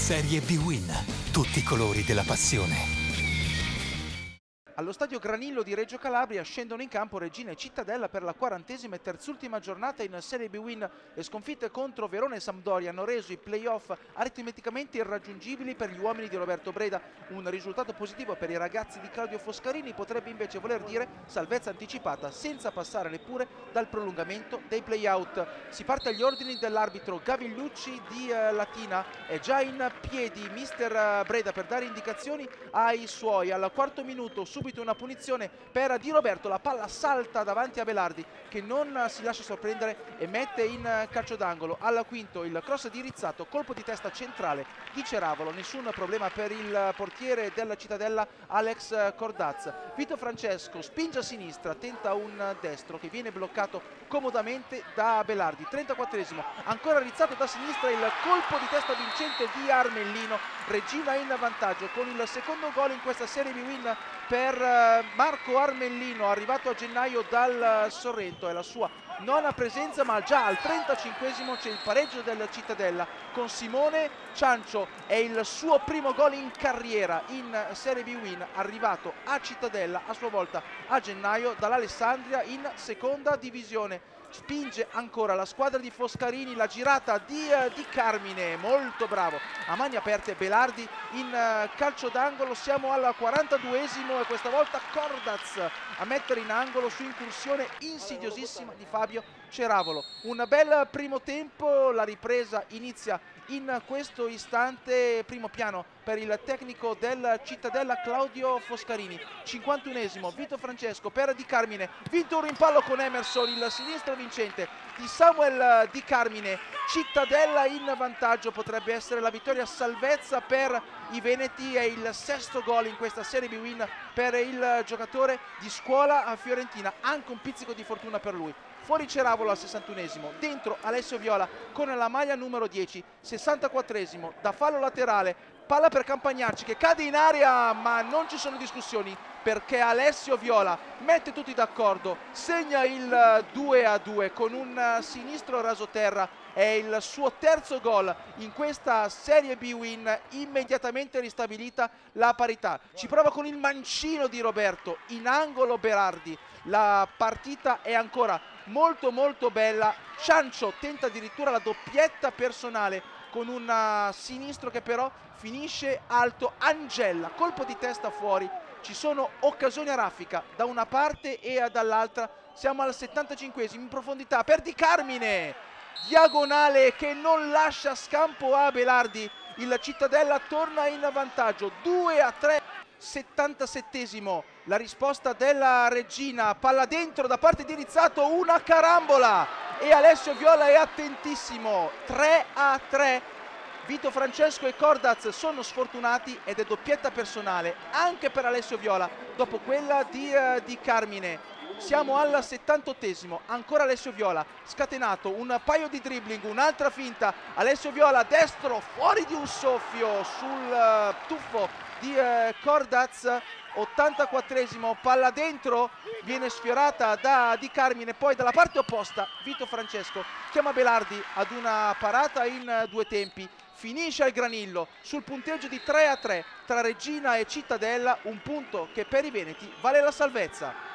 Serie B-Win. Tutti i colori della passione. Allo stadio Granillo di Reggio Calabria scendono in campo Reggina e Cittadella per la 40ª e terzultima giornata in Serie B-Win. Le sconfitte contro Verona e Sampdoria hanno reso i play-off aritmeticamente irraggiungibili per gli uomini di Roberto Breda. Un risultato positivo per i ragazzi di Claudio Foscarini potrebbe invece voler dire salvezza anticipata senza passare neppure dal prolungamento dei play-out. Si parte agli ordini dell'arbitro Gavigliucci di Latina. È già in piedi mister Breda per dare indicazioni ai suoi. Al quarto minuto subito una punizione per Di Roberto, la palla salta davanti a Belardi che non si lascia sorprendere e mette in calcio d'angolo. Al quinto il cross di Rizzato, colpo di testa centrale di Ceravolo, nessun problema per il portiere della Cittadella Alex Cordaz. Vito Francesco spinge a sinistra, tenta un destro che viene bloccato comodamente da Belardi. 34esimo, ancora Rizzato da sinistra, il colpo di testa vincente di Armellino. Reggina in vantaggio con il secondo gol in questa Serie B-Win per Marco Armellino, arrivato a gennaio dal Sorrento. È la sua nona presenza, ma già al 35esimo c'è il pareggio del Cittadella con Simone Ciancio. È il suo primo gol in carriera in Serie B-Win, arrivato a Cittadella a sua volta a gennaio dall'Alessandria in seconda divisione. Spinge ancora la squadra di Foscarini, la girata di Carmine, molto bravo, a mani aperte Belardi in calcio d'angolo. Siamo al 42esimo e questa volta Cordaz a mettere in angolo su incursione insidiosissima di Fabio Ceravolo. Un bel primo tempo, la ripresa inizia in questo istante. Primo piano per il tecnico del Cittadella Claudio Foscarini. 51esimo, Vito Francesco per Di Carmine, vinto un rimpallo con Emerson, il sinistro vincente di Samuel Di Carmine. Cittadella in vantaggio, potrebbe essere la vittoria salvezza per i veneti. È il sesto gol in questa Serie B-Win per il giocatore di scuola a Fiorentina, anche un pizzico di fortuna per lui. Fuori Ceravolo al 61esimo, dentro Alessio Viola con la maglia numero 10. 64esimo, da fallo laterale, palla per Campagnacci che cade in aria, ma non ci sono discussioni perché Alessio Viola mette tutti d'accordo, segna il 2-2 con un sinistro rasoterra. È il suo terzo gol in questa Serie B-Win, immediatamente ristabilita la parità. Ci prova con il mancino di Roberto, in angolo Berardi. La partita è ancora molto bella. Ciancio tenta addirittura la doppietta personale con un sinistro che però finisce alto. Angella, colpo di testa fuori. Ci sono occasioni a raffica da una parte e dall'altra. Siamo al 75esimo, in profondità per Di Carmine, diagonale che non lascia scampo a Belardi. Il Cittadella torna in vantaggio 2-3. 77esimo, la risposta della Reggina, palla dentro da parte di Rizzato, una carambola e Alessio Viola è attentissimo. 3-3. Vito Francesco e Cordaz sono sfortunati ed è doppietta personale anche per Alessio Viola dopo quella di Carmine. Siamo al 78esimo, ancora Alessio Viola, scatenato, un paio di dribbling, un'altra finta, Alessio Viola destro, fuori di un soffio sul tuffo di Cordaz. 84esimo, palla dentro, viene sfiorata da Di Carmine, poi dalla parte opposta Vito Francesco chiama Belardi ad una parata in due tempi. Finisce al Granillo sul punteggio di 3-3 tra Reggina e Cittadella, un punto che per i veneti vale la salvezza.